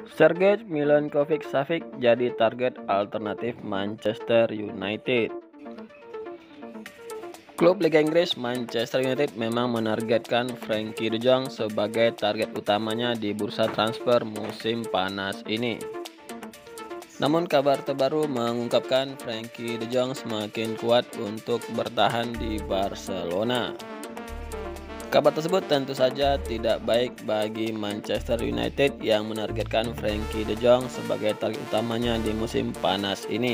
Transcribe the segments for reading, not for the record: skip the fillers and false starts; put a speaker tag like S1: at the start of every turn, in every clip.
S1: Sergej Milinkovic-Savic jadi target alternatif Manchester United. Klub Liga Inggris Manchester United memang menargetkan Frenkie de Jong sebagai target utamanya di bursa transfer musim panas ini. Namun kabar terbaru mengungkapkan Frenkie de Jong semakin kuat untuk bertahan di Barcelona. Kabar tersebut tentu saja tidak baik bagi Manchester United yang menargetkan Frenkie de Jong sebagai target utamanya di musim panas ini.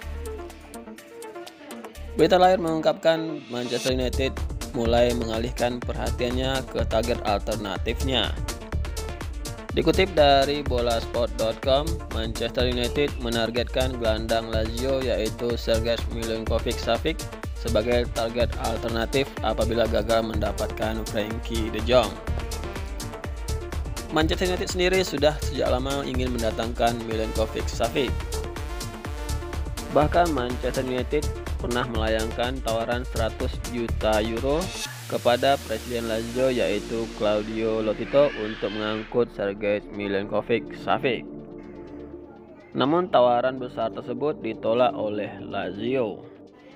S1: Berita lain mengungkapkan Manchester United mulai mengalihkan perhatiannya ke target alternatifnya. Dikutip dari bolasport.com, Manchester United menargetkan gelandang Lazio yaitu Sergej Milinkovic-Savic sebagai target alternatif apabila gagal mendapatkan Frenkie de Jong. Manchester United sendiri sudah sejak lama ingin mendatangkan Milinkovic-Savic. Bahkan Manchester United pernah melayangkan tawaran 100 juta euro kepada Presiden Lazio yaitu Claudio Lotito untuk mengangkut Sergej Milinkovic-Savic. Namun tawaran besar tersebut ditolak oleh Lazio.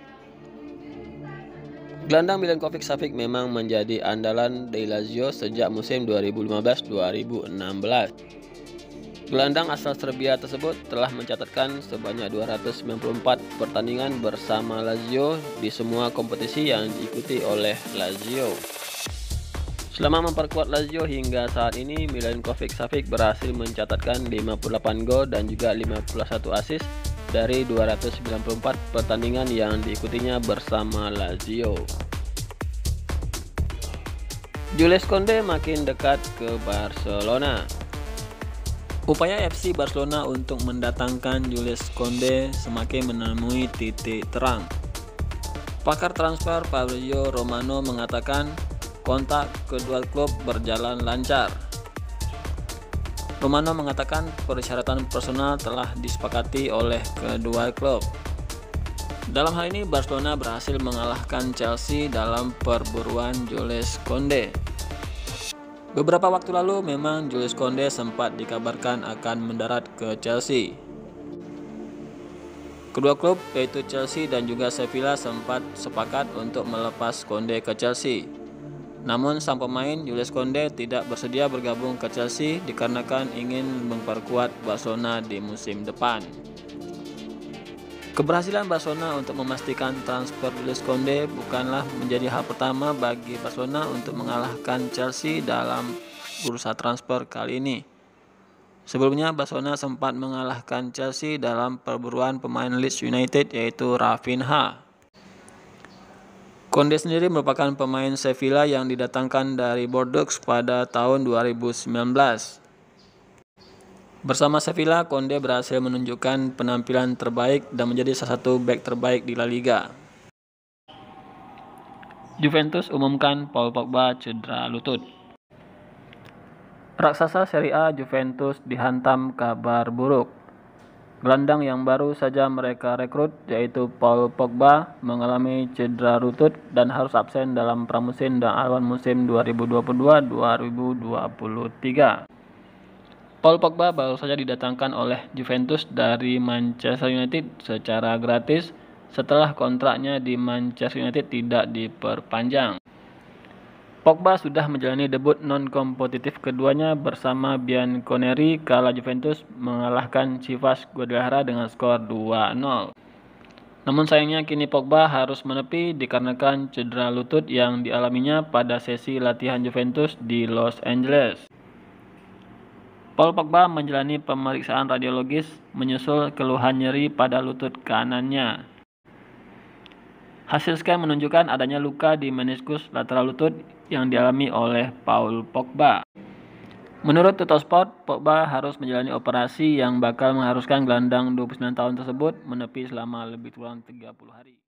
S1: Gelandang Milinkovic-Savic memang menjadi andalan dari Lazio sejak musim 2015-2016. Gelandang asal Serbia tersebut telah mencatatkan sebanyak 294 pertandingan bersama Lazio di semua kompetisi yang diikuti oleh Lazio. Selama memperkuat Lazio hingga saat ini, Milinkovic-Savic berhasil mencatatkan 58 gol dan juga 51 assist dari 294 pertandingan yang diikutinya bersama Lazio. Jules Koundé makin dekat ke Barcelona. Upaya FC Barcelona untuk mendatangkan Jules Koundé semakin menemui titik terang. Pakar transfer Fabrizio Romano mengatakan kontak kedua klub berjalan lancar. Romano mengatakan persyaratan personal telah disepakati oleh kedua klub. Dalam hal ini Barcelona berhasil mengalahkan Chelsea dalam perburuan Jules Koundé. Beberapa waktu lalu memang Jules Koundé sempat dikabarkan akan mendarat ke Chelsea. Kedua klub yaitu Chelsea dan juga Sevilla sempat sepakat untuk melepas Koundé ke Chelsea. Namun sang pemain Jules Koundé tidak bersedia bergabung ke Chelsea dikarenakan ingin memperkuat Barcelona di musim depan. Keberhasilan Barcelona untuk memastikan transfer Jules Koundé bukanlah menjadi hal pertama bagi Barcelona untuk mengalahkan Chelsea dalam bursa transfer kali ini. Sebelumnya Barcelona sempat mengalahkan Chelsea dalam perburuan pemain Leeds United yaitu Raphinha. Koundé sendiri merupakan pemain Sevilla yang didatangkan dari Bordeaux pada tahun 2019. Bersama Sevilla, Koundé berhasil menunjukkan penampilan terbaik dan menjadi salah satu bek terbaik di La Liga. Juventus umumkan Paul Pogba cedera lutut. Raksasa Serie A Juventus dihantam kabar buruk. Gelandang yang baru saja mereka rekrut yaitu Paul Pogba mengalami cedera lutut dan harus absen dalam pramusim dan awal musim 2022-2023. Paul Pogba baru saja didatangkan oleh Juventus dari Manchester United secara gratis setelah kontraknya di Manchester United tidak diperpanjang. Pogba sudah menjalani debut non-kompetitif keduanya bersama Bianconeri kala Juventus mengalahkan Chivas Guadalajara dengan skor 2-0. Namun sayangnya kini Pogba harus menepi dikarenakan cedera lutut yang dialaminya pada sesi latihan Juventus di Los Angeles. Paul Pogba menjalani pemeriksaan radiologis menyusul keluhan nyeri pada lutut kanannya. Hasil scan menunjukkan adanya luka di meniskus lateral lutut yang dialami oleh Paul Pogba. Menurut Tuttosport, Pogba harus menjalani operasi yang bakal mengharuskan gelandang 29 tahun tersebut menepi selama lebih kurang 30 hari.